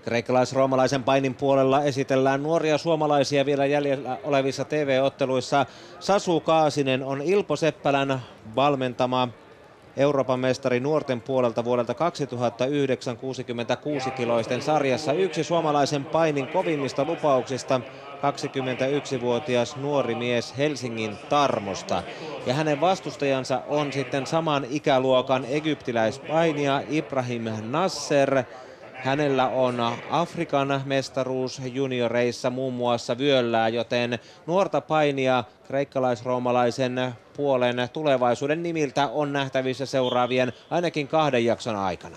Kreikkalais-roomalaisen painin puolella esitellään nuoria suomalaisia vielä jäljellä olevissa TV-otteluissa. Sasu Kaasinen on Ilpo Seppälän valmentama Euroopan mestari nuorten puolelta vuodelta 2009 66-kiloisten sarjassa. Yksi suomalaisen painin kovimmista lupauksista, 21-vuotias nuori mies Helsingin Tarmosta. Ja hänen vastustajansa on sitten saman ikäluokan egyptiläispainija Ibrahim Nasser. Hänellä on Afrikan mestaruus junioreissa muun muassa vyöllää, joten nuorta painia kreikkalais-roomalaisen puolen tulevaisuuden nimiltä on nähtävissä seuraavien ainakin 2 jakson aikana.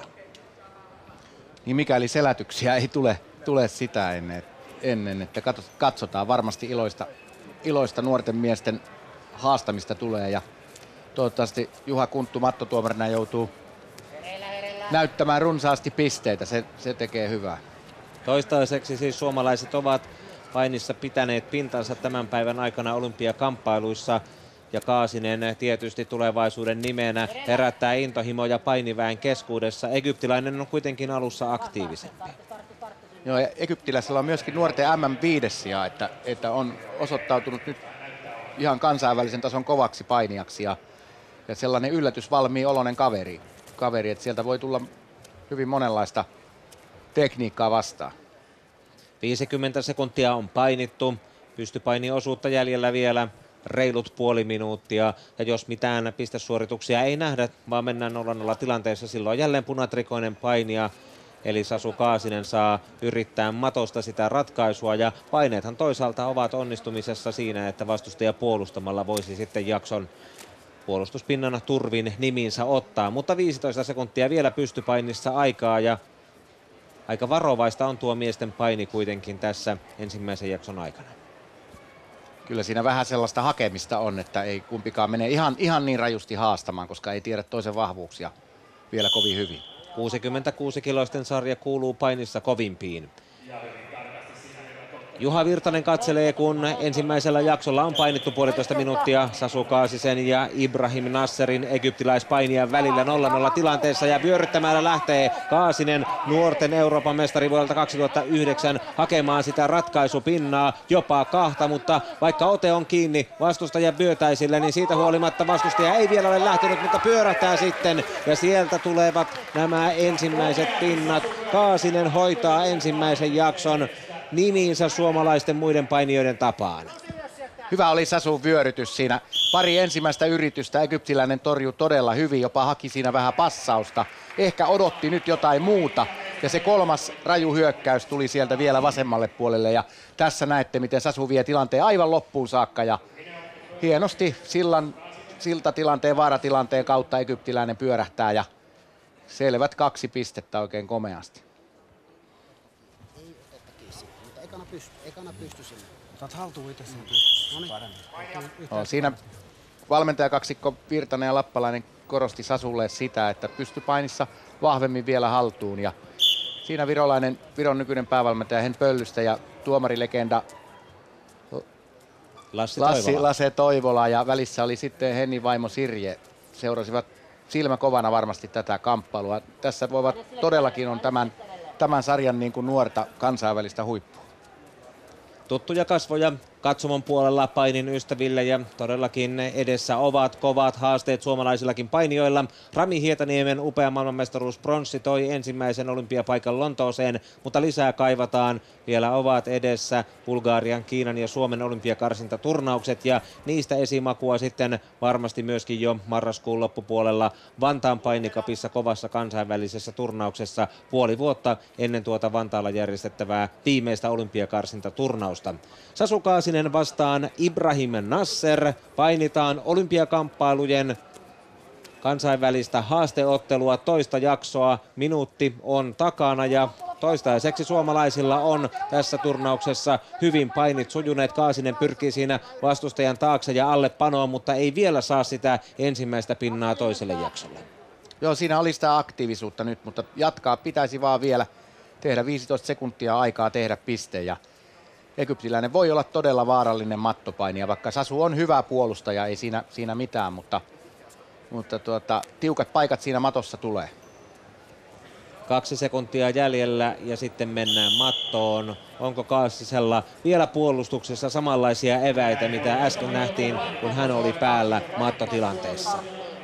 Niin mikäli selätyksiä ei tule sitä ennen, että katsotaan varmasti iloista nuorten miesten haastamista tulee ja toivottavasti Juha Kunttu mattotuomarina joutuu näyttämään runsaasti pisteitä, se tekee hyvää. Toistaiseksi siis suomalaiset ovat painissa pitäneet pintansa tämän päivän aikana olympiakamppailuissa. Ja Kaasinen tietysti tulevaisuuden nimenä herättää intohimoja painiväen keskuudessa. Egyptiläinen on kuitenkin alussa aktiivisempi. Joo, ja egyptiläisellä on myöskin nuorten MM5, että on osoittautunut nyt ihan kansainvälisen tason kovaksi painijaksi ja sellainen yllätysvalmiin oloinen kaveri, että sieltä voi tulla hyvin monenlaista tekniikkaa vastaan. 50 sekuntia on painittu, pystypainiosuutta jäljellä vielä reilut puoli minuuttia. Ja jos mitään pistesuorituksia ei nähdä, vaan mennään 0-0 tilanteessa, silloin jälleen punatrikoinen painija. Eli Sasu Kaasinen saa yrittää matosta sitä ratkaisua ja paineethan toisaalta ovat onnistumisessa siinä, että vastustaja puolustamalla voisi sitten jakson puolustuspinnan turvin niminsä ottaa. Mutta 15 sekuntia vielä pystypainissa aikaa ja aika varovaista on tuo miesten paini kuitenkin tässä ensimmäisen jakson aikana. Kyllä siinä vähän sellaista hakemista on, että ei kumpikaan mene ihan niin rajusti haastamaan, koska ei tiedä toisen vahvuuksia vielä kovin hyvin. 66-kiloisten sarja kuuluu painissa kovimpiin. Juha Virtanen katselee, kun ensimmäisellä jaksolla on painittu 1,5 minuuttia Sasu Kaasisen ja Ibrahim Nasserin egyptiläispainijan välillä 0-0 tilanteessa. Ja vyöryttämällä lähtee Kaasinen, nuorten Euroopan mestari vuodelta 2009, hakemaan sitä ratkaisupinnaa, jopa 2, mutta vaikka ote on kiinni vastustajan vyötäisillä, niin siitä huolimatta vastustaja ei vielä ole lähtenyt, mutta pyörähtää sitten. Ja sieltä tulevat nämä ensimmäiset pinnat. Kaasinen hoitaa ensimmäisen jakson nimiinsä suomalaisten muiden painijoiden tapaan. Hyvä oli Sasun vyörytys siinä. Pari ensimmäistä yritystä egyptiläinen torjui todella hyvin, jopa haki siinä vähän passausta. Ehkä odotti nyt jotain muuta. Ja se 3. raju hyökkäys tuli sieltä vielä vasemmalle puolelle. Ja tässä näette, miten Sasu vie tilanteen aivan loppuun saakka. Ja hienosti siltatilanteen, vaaratilanteen kautta egyptiläinen pyörähtää. Ja selvät 2 pistettä oikein komeasti. Ekana pysty sinne. Otat haltuun itse sen pystyssä. No, siinä valmentajakaksikko Virtanen ja Lappalainen korosti Sasulle sitä, että pystypainissa vahvemmin vielä haltuun. Ja siinä Viron nykyinen päävalmentaja Hen Pöllystä ja tuomarilegenda Lasse Toivola ja välissä oli sitten Hennin vaimo Sirje. Seurasivat silmä kovana varmasti tätä kamppailua. Tässä todellakin on tämän sarjan niin kuin nuorta kansainvälistä huippua. Tuttuja kasvoja katsomon puolella painin ystäville ja todellakin edessä ovat kovat haasteet suomalaisillakin painijoilla. Rami Hietaniemen upea maailmanmestaruus pronssi toi ensimmäisen olympiapaikan Lontooseen, mutta lisää kaivataan. Vielä ovat edessä Bulgarian, Kiinan ja Suomen olympiakarsintaturnaukset ja niistä esimakua sitten varmasti myöskin jo marraskuun loppupuolella Vantaan painikapissa kovassa kansainvälisessä turnauksessa puoli vuotta ennen tuota Vantaalla järjestettävää viimeistä olympiakarsintaturnausta. Sasu Kaasinen vastaan Ibrahim Nasser. Painitaan olympiakamppailujen kansainvälistä haasteottelua toista jaksoa. Minuutti on takana ja toistaiseksi suomalaisilla on tässä turnauksessa hyvin painit sujuneet. Kaasinen pyrkii siinä vastustajan taakse ja alle panoon, mutta ei vielä saa sitä ensimmäistä pinnaa toiselle jaksolle. Joo, siinä oli sitä aktiivisuutta nyt, mutta jatkaa pitäisi vaan vielä tehdä 15 sekuntia aikaa tehdä piste. Ja egyptiläinen voi olla todella vaarallinen mattopainija, vaikka Sasu on hyvä puolustaja, ei siinä mitään, mutta tiukat paikat siinä matossa tulee. 2 sekuntia jäljellä ja sitten mennään mattoon. Onko Kaasisella vielä puolustuksessa samanlaisia eväitä, mitä äsken nähtiin, kun hän oli päällä mattotilanteessa?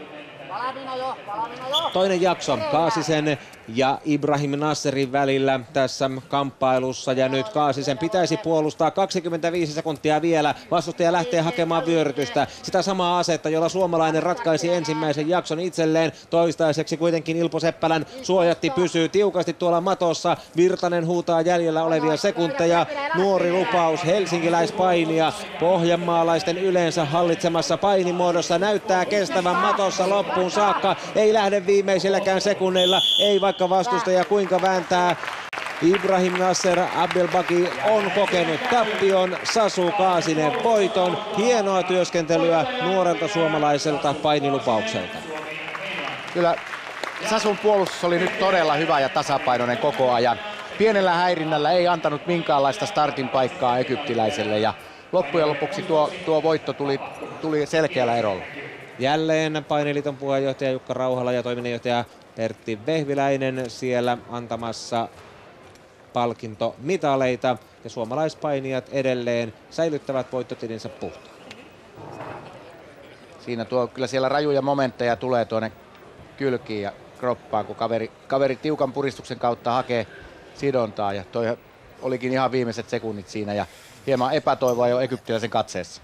Toinen jakso Kaasisen ja Ibrahim Nasserin välillä tässä kamppailussa ja nyt Kaasisen pitäisi puolustaa 25 sekuntia vielä. Vastustaja lähtee hakemaan vyörytystä. Sitä samaa asetta, jolla suomalainen ratkaisi ensimmäisen jakson itselleen. Toistaiseksi kuitenkin Ilpo Seppälän suojatti pysyy tiukasti tuolla matossa. Virtanen huutaa jäljellä olevia sekunteja. Nuori lupaus helsinkiläispainia pohjanmaalaisten yleensä hallitsemassa painimuodossa näyttää kestävän matossa loppuun saakka. Ei lähde viimeisilläkään sekunneilla, ei vaikka vastustaja kuinka vääntää. Ibrahim Nasser Abdelbaki on kokenut tappion, Sasu Kaasinen voiton. Hienoa työskentelyä nuorelta suomalaiselta painilupaukselta. Kyllä Sasun puolustus oli nyt todella hyvä ja tasapainoinen koko ajan. Pienellä häirinnällä ei antanut minkäänlaista startin paikkaa egyptiläiselle ja loppujen lopuksi tuo voitto tuli selkeällä erolla. Jälleen Painiliiton puheenjohtaja Jukka Rauhala ja toiminnanjohtaja Pertti Vehviläinen siellä antamassa palkintomitaleita ja suomalaispainijat edelleen säilyttävät voittotilinsä puhtaan. Siinä kyllä siellä rajuja momentteja tulee tuonne kylkiin ja kroppaan, kun kaveri tiukan puristuksen kautta hakee sidontaa ja toi olikin ihan viimeiset sekunnit siinä ja hieman epätoivoa jo egyptiläisen katseessa.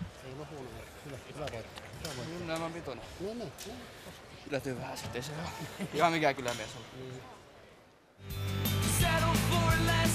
Nämä vitonen. Yllätyy vähän sitten, se on ihan mikään kylämies on.